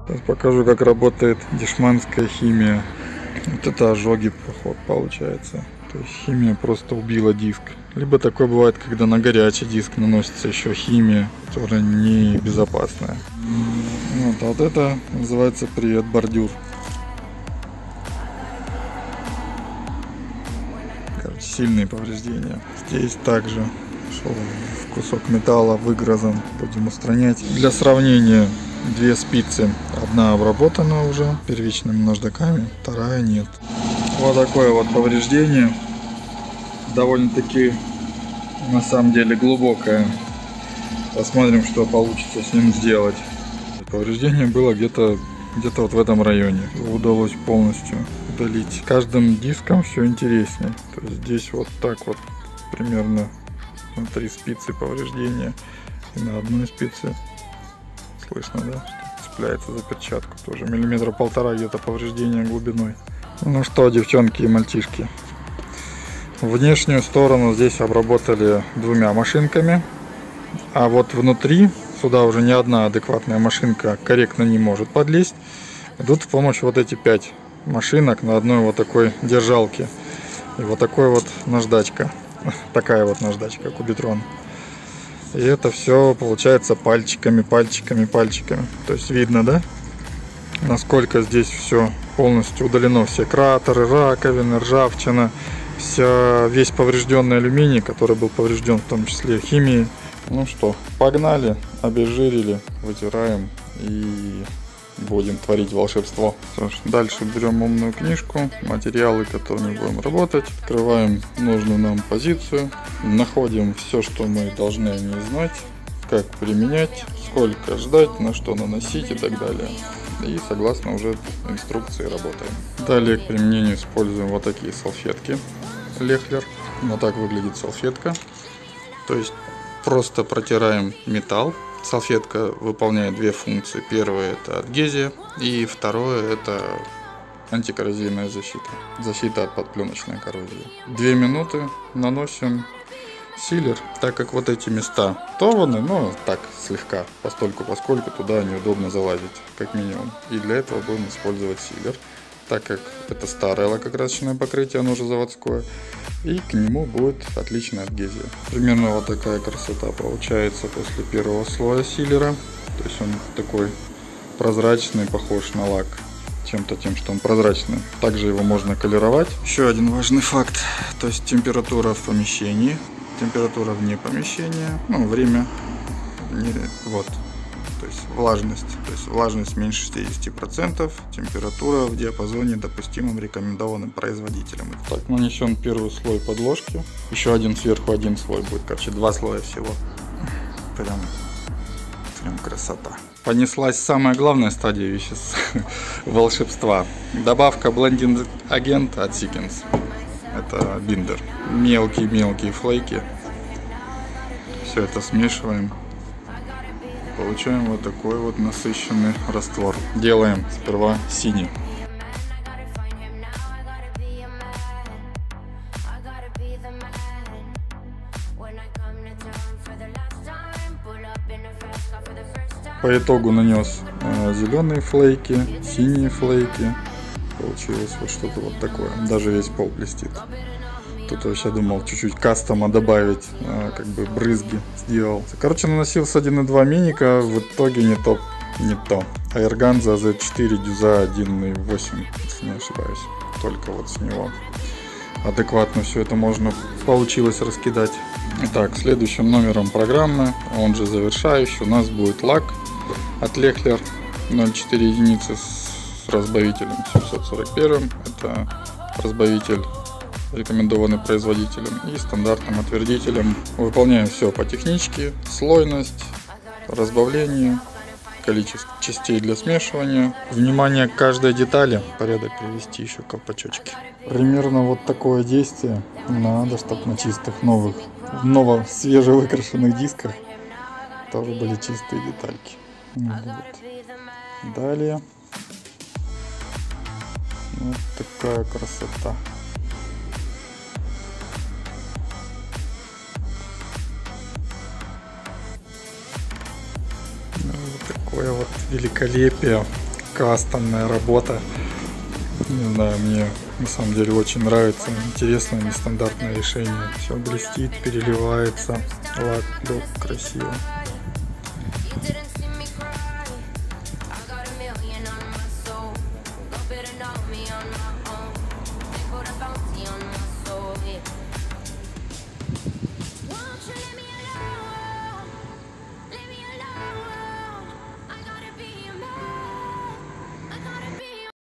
Сейчас покажу, как работает дешманская химия. Вот это ожоги, получается. То есть химия просто убила диск. Либо такое бывает, когда на горячий диск наносится еще химия, которая небезопасная. Вот это называется привет бордюр. Короче, сильные повреждения. Здесь также кусок металла выгрызан, будем устранять. Для сравнения, две спицы, одна обработана уже первичными наждаками, вторая нет. Вот такое вот повреждение, довольно-таки на самом деле глубокое. Посмотрим, что получится с ним сделать. Повреждение было где-то вот в этом районе. Удалось полностью удалить. Каждым диском все интереснее. То есть здесь вот так вот примерно на 3 спицы повреждения. И на одной спице слышно, да, что цепляется за перчатку. Тоже 1,5 мм где-то повреждение глубиной. Ну что, девчонки и мальчишки, внешнюю сторону здесь обработали 2 машинками, а вот внутри сюда уже ни одна адекватная машинка корректно не может подлезть. Идут в помощь вот эти 5 машинок на одной вот такой держалке. И вот такой вот наждачка. Такая вот наждачка, кубитрон. И это все получается пальчиками. То есть видно, да? Насколько здесь все полностью удалено. Все кратеры, раковины, ржавчина. Весь поврежденный алюминий, который был поврежден в том числе химией. Ну что, погнали, обезжирили, вытираем и будем творить волшебство. Что ж, дальше берем умную книжку, материалы, которыми будем работать, открываем нужную нам позицию, находим все, что мы должны о ней знать, как применять, сколько ждать, на что наносить и так далее. И согласно уже инструкции работаем. Далее к применению используем вот такие салфетки Лехлер. Вот так выглядит салфетка. То есть просто протираем металл. Салфетка выполняет 2 функции. Первая — это адгезия, и второе — это антикоррозийная защита. Защита от подпленочной коррозии. 2 минуты наносим силер, так как вот эти места торваны, но так слегка, поскольку туда неудобно залазить, как минимум. И для этого будем использовать силер, так как это старое лакокрасочное покрытие, оно уже заводское, и к нему будет отличная адгезия. Примерно вот такая красота получается после первого слоя силера. То есть он такой прозрачный, похож на лак чем-то тем, что он прозрачный. Также его можно колеровать. Еще один важный факт, то есть температура в помещении, температура вне помещения, ну, время, вот. То есть влажность меньше 60%, температура в диапазоне допустимым рекомендованным производителем. Так, нанесен первый слой подложки, еще один сверху, один слой будет, короче, 2 слоя всего. Прям красота. Понеслась самая главная стадия волшебства. Добавка блендинг агент от Seekens. Это биндер. Мелкие флейки. Все это смешиваем. Получаем вот такой вот насыщенный раствор. Делаем сперва синий. По итогу нанес зеленые флейки, синие флейки. Получилось вот что-то вот такое. Даже весь пол блестит. Тут вообще думал чуть-чуть кастома добавить, как бы брызги сделал. Короче, наносил с 1.2 миника, в итоге не то. Аэрганза Z4 дюза 1.8, если не ошибаюсь. Только вот с него адекватно все это получилось раскидать. Итак, следующим номером программы, он же завершающий, у нас будет лак от Лехлер 0,4 единицы с разбавителем 741. Это разбавитель, рекомендованный производителем, и стандартным отвердителем. Выполняем все по техничке: слойность, разбавление, количество частей для смешивания, внимание к каждой детали, порядок привести еще колпачочки. Примерно вот такое действие надо, чтобы на чистых свежевыкрашенных дисках тоже были чистые детальки. Вот. Далее вот такая красота. Вот такое вот великолепие. кастомная работа. Не знаю, мне на самом деле очень нравится. Интересное, нестандартное решение. Все блестит, переливается. Лак, красиво.